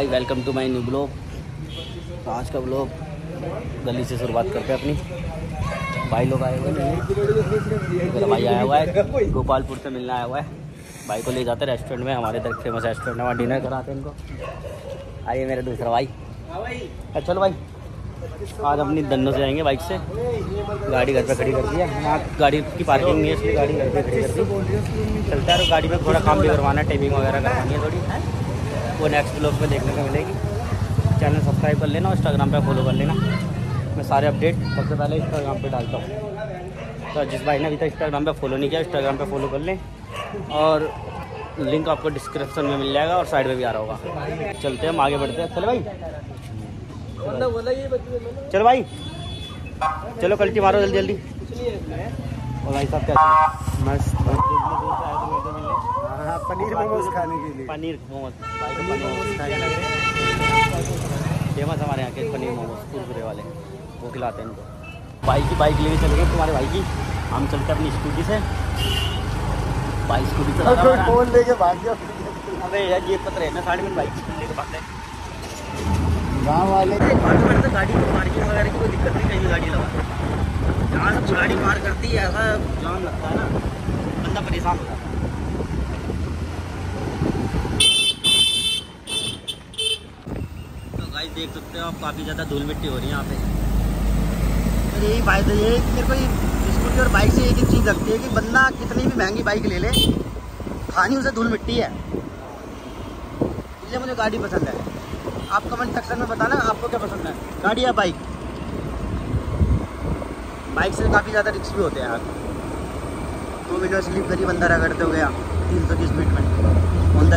भाई, welcome to my new blog. तो आज का ब्लॉग गली से शुरुआत करते हैं अपनी। भाई लोग आए हुए हैं, मेरा भाई आया हुआ है गोपालपुर से मिलने आया हुआ है। भाई को ले जाते हैं रेस्टोरेंट में, हमारे इधर फेमस रेस्टोरेंट है, वहाँ डिनर कराते हैं इनको। आइए मेरा दूसरा भाई। चलो भाई, आज अपनी दन्नों से जाएंगे बाइक से। गाड़ी घर पे खड़ी कर दी है, यहाँ गाड़ी की पार्किंग नहीं है इसलिए गाड़ी घर पे खड़ी कर दी। चलता है, तो गाड़ी में थोड़ा काम भी करवाना है, टेपिंग वगैरह करवानी है थोड़ी, वो नेक्स्ट ब्लॉग में देखने को मिलेगी। चैनल सब्सक्राइब कर लेना और इंस्टाग्राम पे फॉलो कर लेना। मैं सारे अपडेट सबसे पहले इंस्टाग्राम पे डालता हूँ, तो जिस भाई ने अभी तक इंस्टाग्राम पे फॉलो नहीं किया, इंस्टाग्राम पे फॉलो कर लें। और लिंक आपको डिस्क्रिप्शन में मिल जाएगा और साइड में भी आ रहा होगा। चलते हैं, हम आगे बढ़ते हैं। चलो भाई, चलो भाई, चलो कल्टी मारो जल्दी जल्दी। और भाई साहब कैसे? मस्त। पनीर मोमोज खाने के लिए। पनीर मोमोज, भाई को पनीर मोमोज फेमस हमारे यहाँ के पनीर मोमोज कुरकुरे वाले, वो खिलाते हैं इनको। भाई की बाइक लेके चल गए तुम्हारे भाई की, हम चलते हैं अपनी स्कूटी से। भाई स्कूटी चला फोन लेके भाग गया। अबे यार ये पता है ना, 60 मिनट बाइक लेके भागते हैं गाँव वाले। तो गाड़ी पार्किंग वगैरह की कोई दिक्कत नहीं, कहीं भी गाड़ी लगा जहाँ से गाड़ी पार करती है, ऐसा जाम लगता है ना, बंदा परेशान होता है। तो गाइस देख सकते हो आप, काफ़ी ज़्यादा धूल मिट्टी हो रही है यहाँ पे। मेरी यही फायदा ये है कि मेरे को ये स्कूटी और बाइक से एक ही चीज़ लगती है कि बंदा कितनी भी महंगी बाइक ले ले, खानी उसे धूल मिट्टी है, इसलिए मुझे गाड़ी पसंद है। आप कमेंट सेक्शन में बताना आपको क्या पसंद है, गाड़ी या बाइक। बाइक से काफ़ी ज़्यादा रिस्क भी होते हैं यार। 2 मिनट स्लिप करी, बंदा रगड़ते हो गया 330 स्पीड में ऑन द।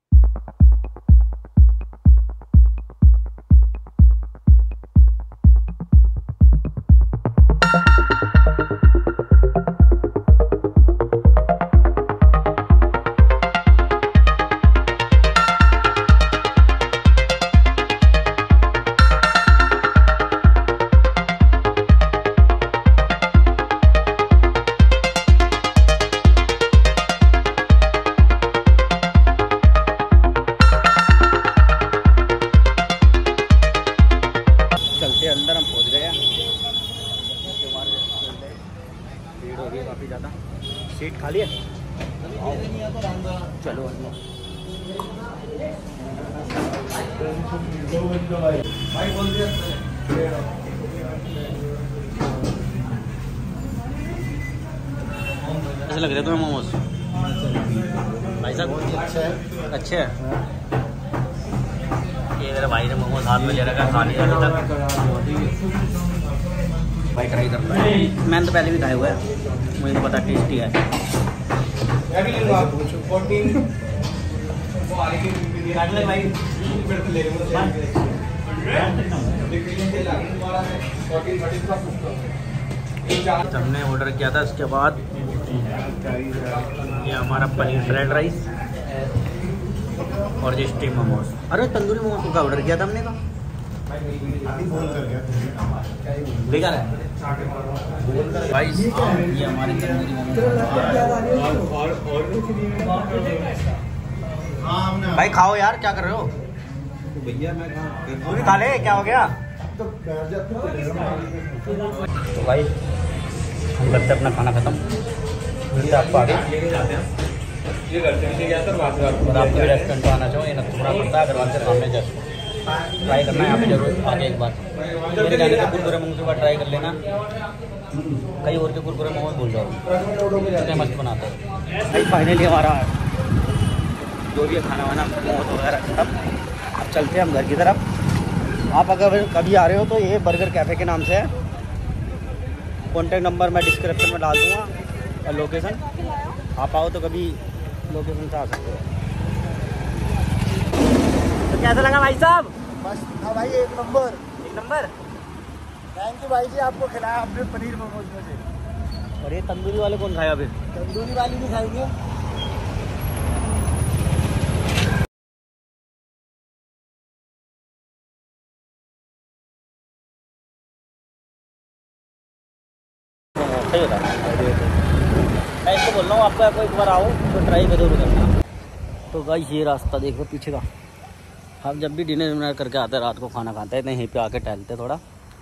अंदर हम पहुंच गए हैं, भीड़ हो रही है काफ़ी ज़्यादा। सीट खाली है, चलो ऐसे लग रहे तुम्हें मोमोज भाई साहब? अच्छे है। ये मेरे भाई ने मोमोज हाथ में ले रखा, खा नहीं अभी तक। भाई ट्राई करता है, मैंने तो पहले भी खाए हुए हैं, मुझे तो पता टेस्टी है। हमने ऑर्डर किया था, इसके बाद ये हमारा पनीर फ्राइड राइस और ये स्टीम मोमोज। अरे तंदूरी मोमोज का ऑर्डर किया था हमने, तो बेकार है भाई। ये हमारे तंदूरी मोमोज भाई, खाओ यार, क्या कर रहे हो भैया? मैं तू भी खा ले, क्या हो गया? तो भाई हम करते अपना खाना खत्म, मिलते आपको आगे। और आपको भी रेस्टोरेंट आना चाहो, ये नथुपुरा पड़ता है अग्रवाल से सामने, जस्ट ट्राई करना है यहाँ पे जरूर आगे एक बार। मेरे जाने से कुरकुरे मोमोज एक बार ट्राई कर लेना, कई और के कुरकुरे मोमोज भूल जाओ, इतने मस्त बनाते हैं भाई। फाइनली हमारा जो भी खाना वाना मोमोज वगैरह खत्म, अब चलते हैं हम घर की तरफ। आप अगर कभी आ रहे हो तो ये बर्गर कैफ़े के नाम से है, कॉन्टैक्ट नंबर मैं डिस्क्रिप्शन में डाल दूँगा और लोकेशन। आप आओ तो कभी लोकेशन से आ सकते हो। तो कैसा लगा भाई साहब? बस हाँ भाई, एक नंबर। एक नंबर। थैंक यू भाई जी, आपको खिलाया आपने पनीर मोमोज में से। और ये तंदूरी वाले कौन खाएगा फिर? तंदूरी वाली भी खाएंगे। सही होता है। मैं इसको बोल रहा हूँ आपको एक बार आओ तो ट्राई जरूर करना। तो गाइस ये रास्ता देखो पीछे का, हम जब भी डिनर विनर करके आते हैं, रात को खाना खाते हैं, तो यहीं पे आके टहलते थोड़ा।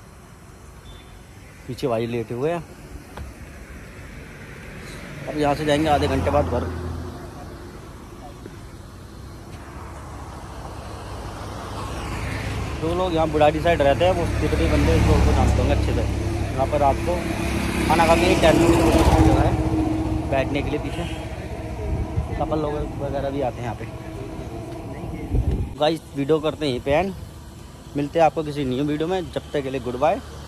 पीछे भाई लेटे हुए हैं। अब यहाँ से जाएंगे आधे घंटे बाद घर। जो लोग यहाँ बुढ़ारी साइड रहते हैं वो तिब्बती बंदे इस रोड को जानते होंगे अच्छे से। यहाँ पर रात को खाना खा के टहलने के लिए जगह है बैठने के लिए। पीछे कपल लोग वगैरह भी आते हैं यहाँ पे। गाइस वीडियो करते हैं यहीं पे एंड। मिलते हैं आपको किसी न्यू वीडियो में। जब तक के लिए गुड बाय।